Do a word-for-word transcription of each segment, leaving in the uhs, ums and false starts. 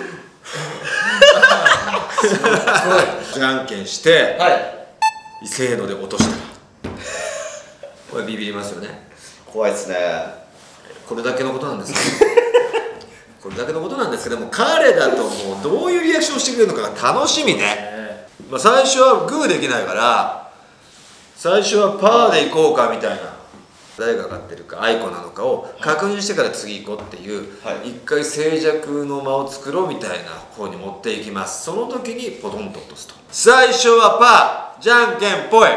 じゃんけんしてはいせーので落としたらこれビビりますよね。 怖いですね。 これだけのことなんですけどこれだけのことなんですけども、彼だともうどういうリアクションしてくれるのかが楽しみね。まあ最初はグーできないから最初はパーでいこうかみたいな、誰が勝ってるかアイコなのかを確認してから次行こうっていう、はい、一回静寂の間を作ろうみたいな方に持っていきます。その時にポトンと落とすと、最初はパーじゃんけんぽい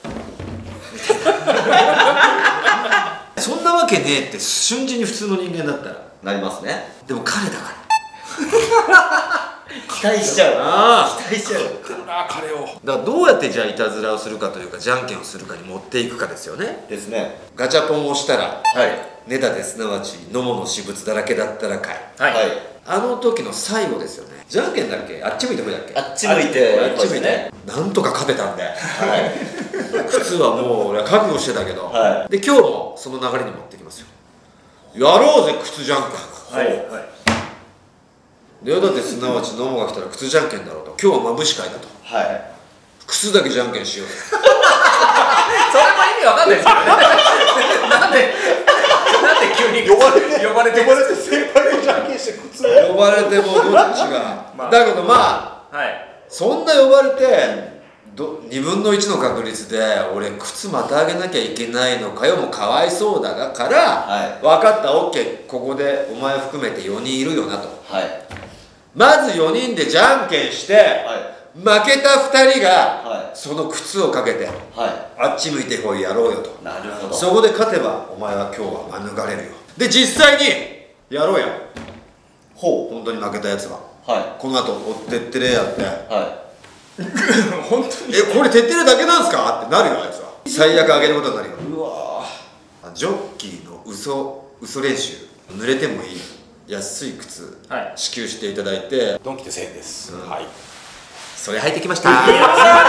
そんなわけねえって瞬時に普通の人間だったらなりますね。 でも彼だから期待しちゃう。 ああ期待しちゃう。 ああ彼をだからどうやってじゃあいたずらをするかというかじゃんけんをするかに持っていくかですよね。 ですね。 ガチャポンを押したらはい根立てすなわち野茂の私物だらけだったらかい、 はいはい。 あの時の最後ですよね。じゃんけんだっけ、あっち向いてほいだっけ、 あっち向いてあっち向いてなんとか勝てたんで、 はい靴はもう俺は覚悟してたけど、 はで今日もその流れに持ってきますよ。やろうぜ靴じゃんけん。 はいはいでだってすなわち野茂が来たら靴じゃんけんだろうと、今日はまぶし会だと、 はい。 靴だけじゃんけんしようぜそれも意味わかんないですよねなんでなんで急に呼ばれて呼ばれて呼ばれて先輩がじゃんけんして靴を呼ばれてもどっちが、 まあだけどまあはいそんな呼ばれてどにぶんのいちの確率で俺靴またあげなきゃいけないのかよもかわいそうだから、 はい分かった OK、 ここでお前含めてよにんいるよなと、 はいまずよにんでじゃんけんして、 は負けたふたりが、 はその靴をかけていはあっち向いてほいやろうよと、 い。なるほど。 そこで勝てばお前は今日は免れるよ。で実際にやろうや、 ほ本当に負けたやつはう。はこの後おってってれやっていは本当にえこれてってれだけなんすかってなるよあいつは。最悪あげることになるよ。 い。うわジョッキーの嘘嘘練習、濡れてもいい安い靴、 はい支給していただいてドンキでせんえんです、 うんはいそれ履いてきましたー。やってる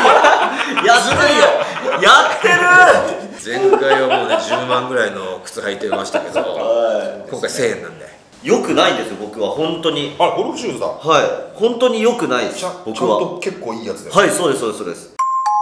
よ。やってる。 前回はもうねじゅうまんぐらいの靴履いてましたけどは今回せんえんなんでい。よくないんですよ僕は本当に。 あゴルフシューズだはい。本当によくないですちゃちゃん僕は。 と結構いいやつだよはいそうですそうですそうです。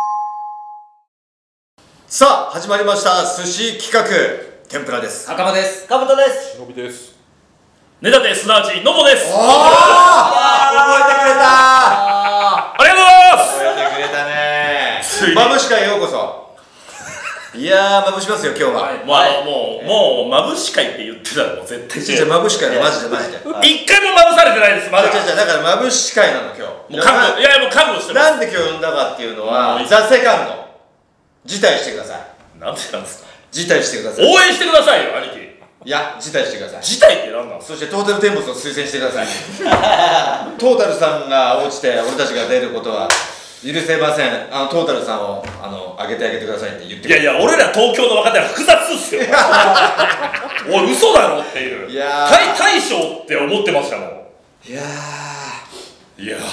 さあ始まりました寿司企画天ぷらです。 赤間です。 かぶとです。 忍びです根立すなわち野茂です。 おお覚えてくれたありがとうございます。 覚えてくれたねついにまぶし会へようこそ。いやーまぶしますよ今日は、 はい、もうあのもうもうまぶし会って言ってたらもう絶対じゃまぶし会のマジでマジで一回もまぶされてないですまだ。 じゃじゃだからまぶし会なの今日。 もう覚悟いやいやもう覚悟してます。 なんで今日呼んだかっていうのはうんザ・セカンド辞退してください。 なんでなんですか。 辞退してください。 応援してくださいよ兄貴。 いや辞退してください。 事態って何なんですか。 そしてトータルテンボスを推薦してくださいトータルさんが落ちて俺たちが出ることは許せません。あのトータルさんをあの上げてあげてくださいって言ってください。 いやいや俺ら東京の若手は複雑っすよおい嘘だろっていう。 いやー大大将って思ってましたもん。 いやいやー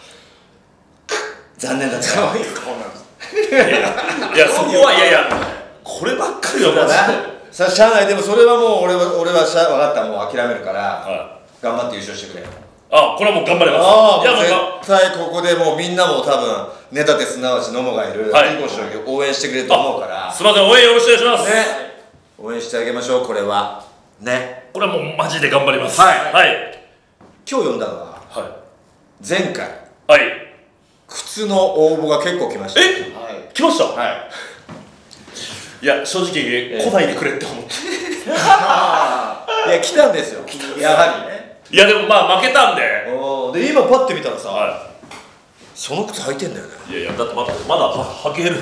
残念だった可愛い顔なんですいやいやいやそこはいやいやこればっかりはマジで。 さあしゃあない。でもそれはもう俺は俺はしゃ分かった、もう諦めるから、 は頑張って優勝してくれ。 あこれはもう頑張ります。 ああいやもうもう絶対ここでもうみんなも多分根立てすなわち野茂がいるはいいい将棋を応援してくれると思うからすみません応援よろしくお願いします。 ね応援してあげましょう。これはねこれはもうマジで頑張ります。 はいはい今日読んだのはは前回いはい。 靴の応募が結構来ました。 えはい。 来ました。 はい。 いや正直来ないでくれって思って。 いや来たんですよやはり。いやでもまあ負けたんで。 りで今パッて見たらさ、 はい、 その靴履いてんだよね。 いやいやだってまだまだ履ける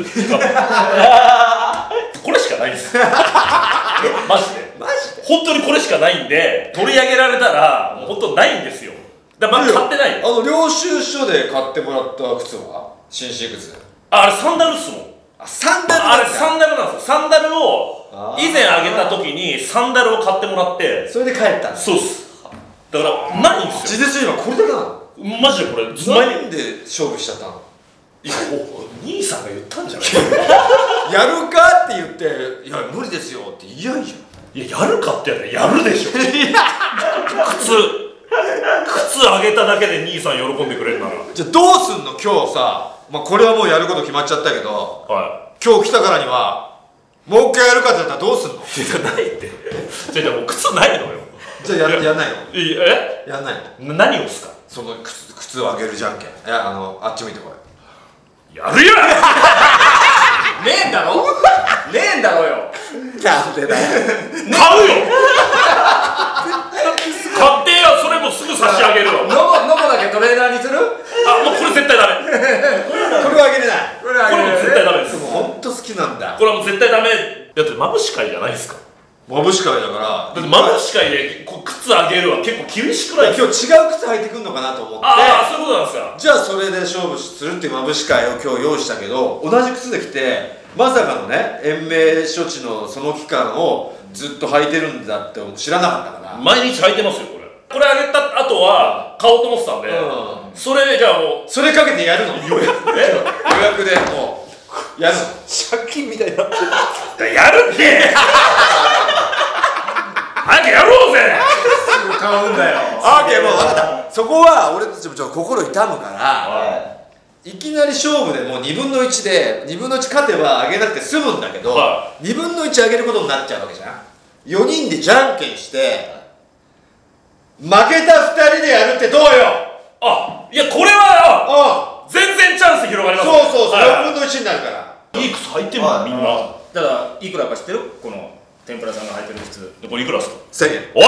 これしかないんですよマジでマジで本当にこれしかないんで、取り上げられたらもう本当ないんですよ。だからまだ買ってないよ。 あの領収書で買ってもらった靴は紳士靴。 あれサンダルっすもん。 あサンダルあなんだ。 れサンダルなんですよ。サンダルを以前あげた時にサンダルを買ってもらって、 それで帰ったんだ。 そうっす。だからないんですよ。 事実今これだけなの。 マジでこれずっとなんで勝負しちゃったの。 いや兄さんが言ったんじゃないやるかって言って「いや無理ですよ」って言えないじゃん。 いややるかってやったらやるでしょ靴靴あげただけで兄さん喜んでくれるなら。 じゃあどうすんの今日さ、まあ、これはもうやること決まっちゃったけど、 は今日来たからにはもう一回やるかって言ったらどうすんの。 いやないってじゃあもう靴ないのよ。 じゃあ や, やんないのいやえやんないの。 何をっすか。 その靴靴をあげるじゃんけん。いやあのあっち向いてこい。 やるよねえんだろねえんだろよ。 なんでだよ。 買うよ買ってよ。それもすぐ差し上げるわ。 ノボノボだけトレーナーにする。 あもうこれ絶対ダメこれはあげれない。 これこれも絶対ダメです。 でも本当好きなんだ。 これはもう絶対ダメ。だってまぶし会じゃないですか。 まぶし会だから。 だってまぶし会でこう靴あげるは結構厳しくないですか。 今日違う靴履いてくんのかなと思って。 ああそういうことなんですか。 じゃあそれで勝負するっていうまぶし会を今日用意したけど、同じ靴で来てまさかのね延命処置のその期間をずっと履いてるんだって知らなかったから。 毎日履いてますよこれ。これあげた後は買おうと思ってたんで、 うん、 それじゃあもうそれかけてやるの。予約で予約でもうやるの。 借金みたいになってる。 やるって早くやろうぜ。 すぐ買うんだよ。 あーけーもう分かった。そこは俺たちもちょっと心痛むから、 はい、 いきなり勝負でもうにぶんのいちでにぶんのいち勝てば上げなくて済むんだけど、 はにぶんのいち上げることになっちゃうわけじゃん。よにんでじゃんけんして負けたふたりでやるってどうよ。 あいやこれはあ全然チャンス広がります。 そうそうそう、 はいよんぶんのいちになるから。 いい靴履いてるもんみんな。 ただいくらか知ってる？この天ぷらさんが履いてる靴。 これいくらですか。 せんえん。 おい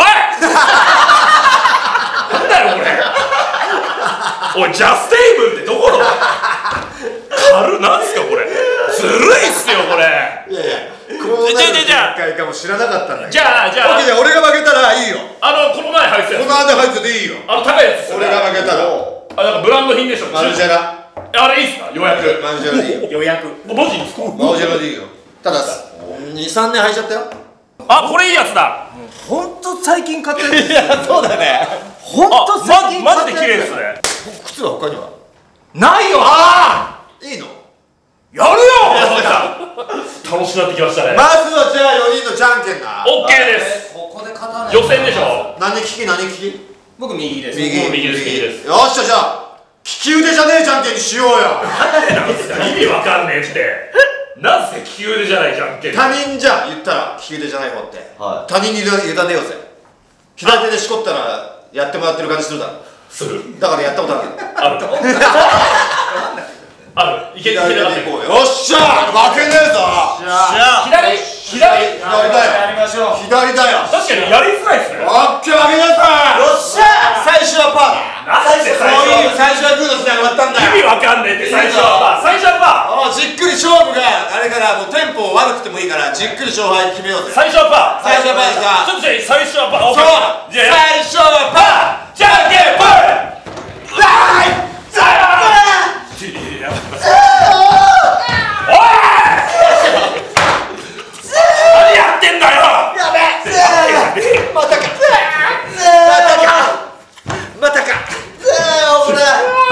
なんだよこれおいジャステイブンってどこの軽なんすかこれ。ずるいっすよこれ。 いやいやこうなる展開かも知らなかったんだけど。 じゃあじゃあオッケー、じゃあ俺が負けたらいいよ。 あのこの前履いてたやつ。 この間入ってていいよ。 あの高いやつですよね。 俺が負けたらあなんかブランド品でしょ。 マルジェラ。 あれいいっすか予約。 マルジェラでいいよ。 予約。 マジいいっすか。 マルジェラでいいよ。ただにさんねん履いちゃったよ。 あこれいいやつだ。 ほんと最近買ってるんですよ。 そうだね。 ほんと最近マジで綺買ってる。 麗ですね。 靴は他にはないよ。 ああいいの。 やるよ楽しくなってきましたね。 まずはじゃあよにんのじゃんけんだ。 オッケーです。 ここで勝たない。 予選でしょ。 何利き何利き。 僕右です。 右右です右です。 よっしゃじゃあ利き腕じゃねえじゃんけんにしようよ。 なんですか意味わかんねえって。なぜ利き腕じゃないじゃんけん。 他人じゃん言ったら利き腕じゃない方って、 はい他人に委ねようぜ。左手でしこったらやってもらってる感じするだろ。 する。 だからやったことある。 あるある。いけいけなかったけど。 よっしゃ負けねえぞ。 左左左だよ。 やりましょう。 左だよ。 確かにやりづらいですね。 オッケー負けなさい。よっしゃ最初はパーだ。 なんで最初そういう最初はグーの時代が終わったんだよ。 意味わかんねえって最初はパー。最初はパああじっくり勝負があれからもうテンポ悪くてもいいからじっくり勝敗決めようー。 ぜ。 最初はパー。 最初はパーだ。 ちょっとじゃあ最初はパー。 そうじゃあ最初はパー。 じゃんけんぽい。 わーいおい何やってんだよ。 やべまたかまたかまたかあ危ない。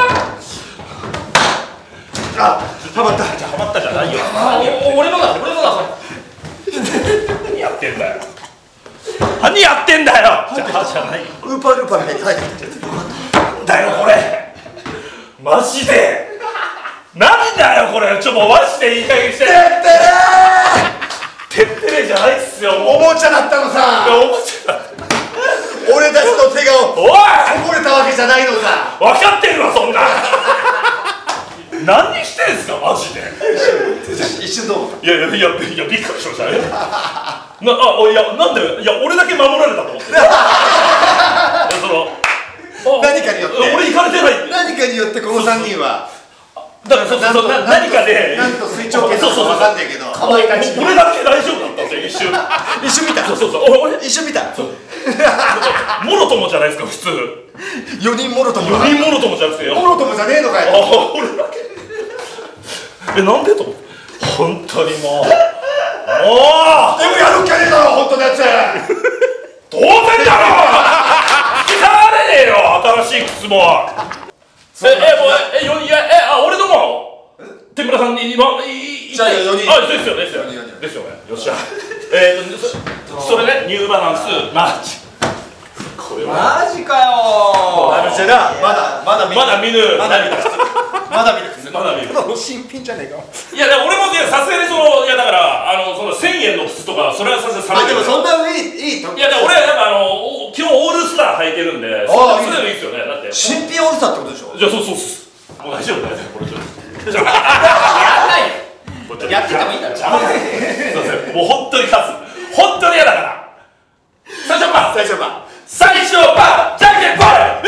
あはまったハマったじゃないよ。 お俺のだ俺のだ。 何やってんだよ。何やってんだよ。じゃあじゃないよ。 ウーパールーパーみたいに入ってきてる。 だよこれマジでなんだよこれ。ちょっとマジでいい加減して。 てってれてってれじゃないっすよ。 おもちゃだったのさ。 おもちゃだ。 俺たちの手がおいこぼれたわけじゃないのさ。 分かってるわそんな。 何してんすかマジで。 一瞬どう思った？ いやいやいやいやびっくりしましたね。なあいやなんでいや俺だけ守られたと思って。その何かによって俺行かれてないって。 何かによってこの三人はだからそうそうそうな何かでなんと水長系なのかわかんないけど、 かまいたち俺だけ大丈夫だったんですよ一瞬。 一瞬見た。 そうそうそう俺俺一瞬見た。 もろともじゃないですか普通。 四人もろとも。 四人もろともじゃなくてよ。 もろともじゃねえのかあよ。 俺だけ。えなんでと思って。本当にもう。もう。 でもやるっきゃねえだろ本当のやつ。 当然だろ。聞かれねえよ新しい靴も。ええもうえよいやえあ俺のも。天村さんに今いいじゃあよにん。 あですよですよですよね。よっしゃ。えっとそれねニューバランスマーチ。これは。 マジかよマルジェラまだまだ見ぬまだ見ぬまだ見ぬまだ見るまだ見る。 新品じゃねえか。 いや俺もねさすがにそのいやだからあのそのせんえんの靴とかそれはさすがにあでもそんな上いいいいと。 いや俺はやっぱあの基本オールスター履いてるんでそれでもいいですよねだって。 新品オールスターってことでしょ。 じゃあそうそうっす。もう大丈夫大丈夫これちょっと。 やんないよやっててもいいんだろ。 すいませんもう本当に勝つ本当に嫌だから。最初パー最初は最初パーじゃんけんぽい。うわ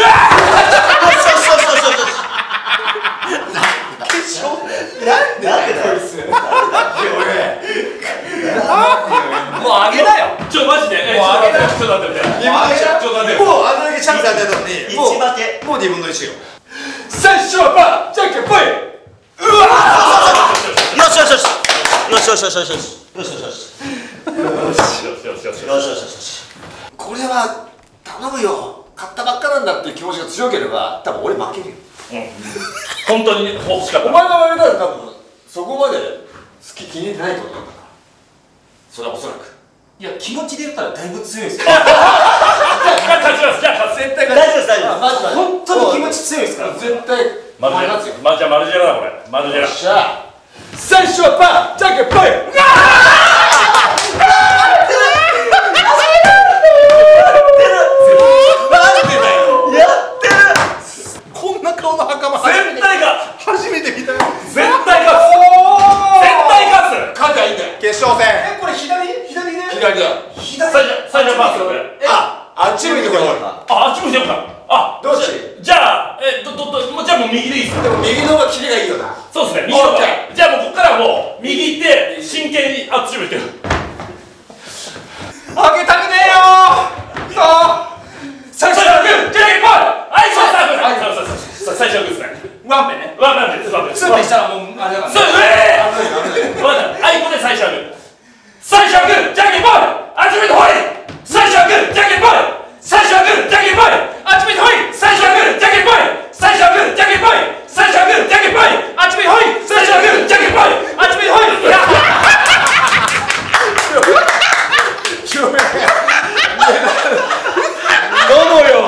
なんでだよ。 もうあげなよ。 ちょマジでえもうあげなちょっと待ってちょっと待って二分の一ちょっと待ってもうあんだけチャンス与えたのに一もう負け。 もう二分の一よ。 最初はパーじゃんけんぽい。 よしよしよし。よしよしよしよしよし。よしよしよし。 よしよしよしよしよしよしよし。 これは頼むよ。買ったばっかなんだっていう気持ちが強ければ多分俺負けるよ。 本当に欲しかった。 お前が言われたら多分そこまで好き気に入ってないってことなんだから。それはおそらく。 いや気持ちで言ったらだいぶ強いですよ。 勝ちますじゃあ絶対大丈夫です大丈夫マジマジ本当に気持ち強いですから。 絶対マルジェラ勝つよ。 まじゃあマルジェラだこれマルジェラ。 しゃあ最初はパーじゃんけんぽい。こんな顔の袴絶対が初めて見たよ。 絶対勝つ絶対勝つ。 勝てばいいんだよ。決勝戦。 えこれ左左で左だよ。 最初最初パースこれ。 あ、あっち向いてこい。 ああっち向いてよか。あどっち？ じゃあえどどどもうじゃあもう右でいいっす。 でも右の方がキレがいいよな。 そうですね右の方がオッケじゃあもうここからもう右行って真剣にあっち向いてる。 あげたくねえよ。そう最初はグーじゃんけんぽい。はいそうそうそうそう最初はグーですね。 ワンペね。 ワンなんでワンでツーペしたらもうあれだからそうええー。わかったはいここで最初はグー最初はグーじゃんけんぽいあっち向いてほい。最初はグーじゃんけんぽい最初はグーじゃんけんぽいあっち向いてほい。最初はグーじゃんけんぽい最初はグーじゃんけんぽい最初はグーじゃんけんぽいあっち向いてほい。最初はグーじゃんけんぽいあっち向いてほい。 どうもよ。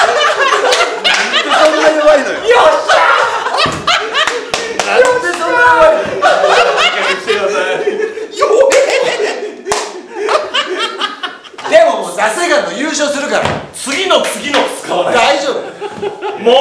なんでそんな弱いのよ。よっしゃ。なんでそんな弱いの。でももうザセガンの優勝するから次の次の使わない。 大丈夫。 もう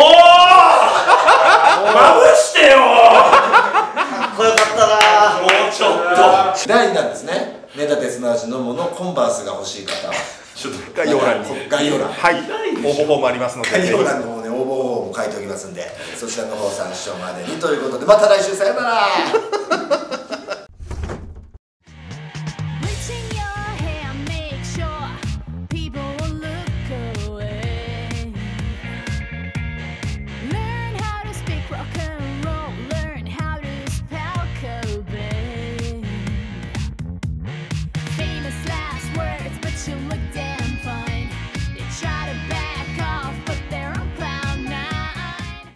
まぶしてよ。 かっこよかったな。 もうちょっとだいにだんですね。根立すなわちのものコンバースが欲しい方はちょっと概要欄に概要欄はい、応募フォームありますので、 概要欄の方ね応募方法も書いておきますんでそちらの方参照までにということでまた来週さよなら。 Reaching your hand, make sure people will look away. Learn how to speak rock and roll, learn how to spell Cobain. Famous last words, but you look